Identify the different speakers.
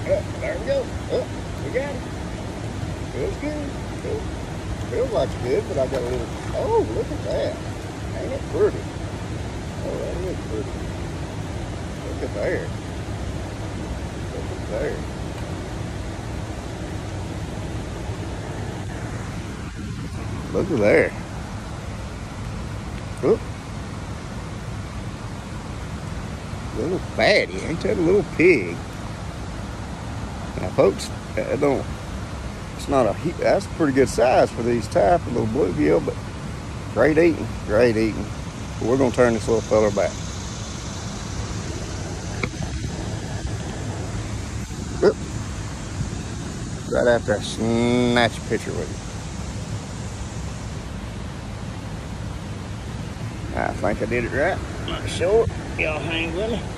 Speaker 1: There we go. We got it. Feels good. Feels like it's good, but I got a little. Oh, look at that. Ain't it pretty? Oh, that is pretty. Look at there. Look at there. Look at there. Look. Little fatty, ain't that a little pig? Now, folks, it's not a, that's a pretty good size for these type of little bluegill, but great eating, great eating. But we're gonna turn this little fella back. Oop. Right after I snatch a picture with you. I think I did it right. Not sure. Y'all hang with me.